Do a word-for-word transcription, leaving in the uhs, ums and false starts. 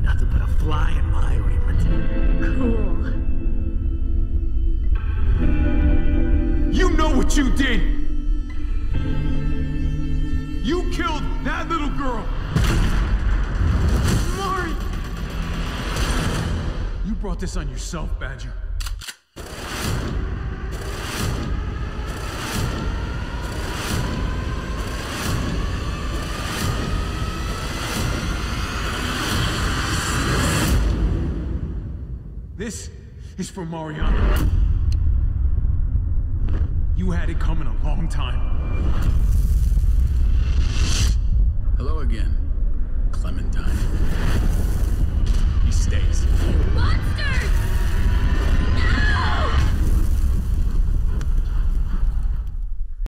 Nothing but a fly in my ointment. Cool. You know what you did! You killed that little girl! Mari! You brought this on yourself, Badger. This is for Mariana. You had it coming a long time. Hello again, Clementine. He stays. Monsters!